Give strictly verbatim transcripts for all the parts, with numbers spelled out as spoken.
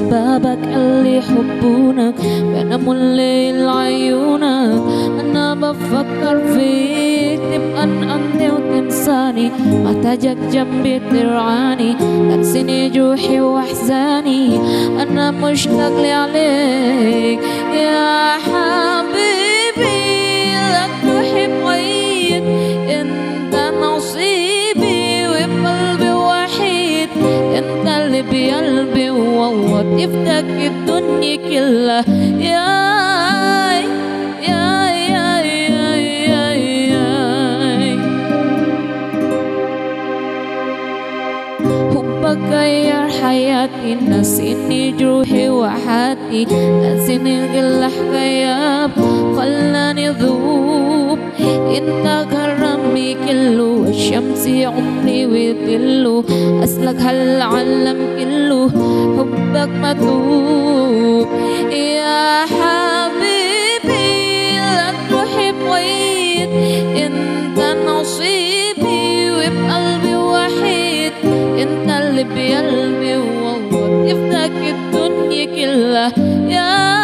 أحبابك اللي يحبونك بناموا الليل عيونك. أنا بفكر فيك تبقى أنت وتنساني، محتاجك جنبي ترعاني، تنسيني جوحي وأحزاني. أنا مشتاق لي عليك يا حبيبي، لك روحي بعيد انت نصيبي وبقلبي وحيد، انت اللي بقلبي والله تفتك الدنيا كلها. يا يا يا يا يا يا حبك غير حياتي، نسيني جروحي وحياتي، نسيني الغل حكايات خلاني ذوب. انت كرمي كله الشمس عمري وذله، أسلك هالعالم كله حبك مكتوب. يا حبيبي لك روحي بعيد انت نصيبي وبقلبي وحيد، انت اللي بقلبي والله تفتك الدنيا كلها. يا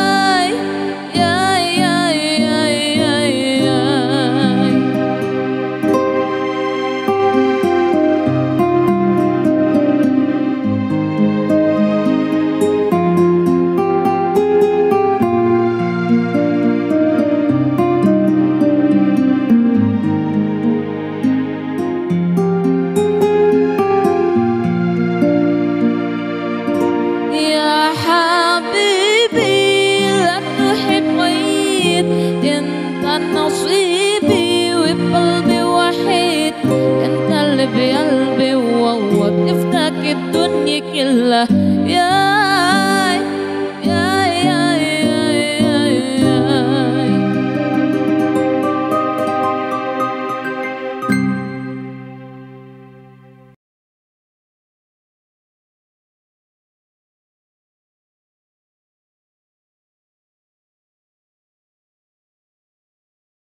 نصيبي وبقلبي وحيد، انت اللي بقلبي والله تفتك الدنيا كلها. يا